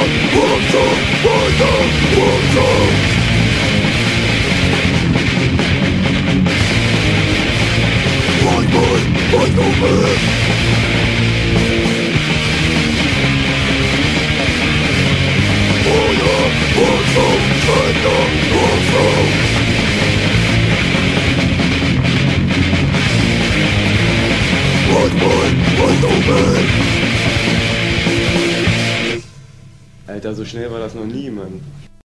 Alter, so schnell war das noch nie, Mann.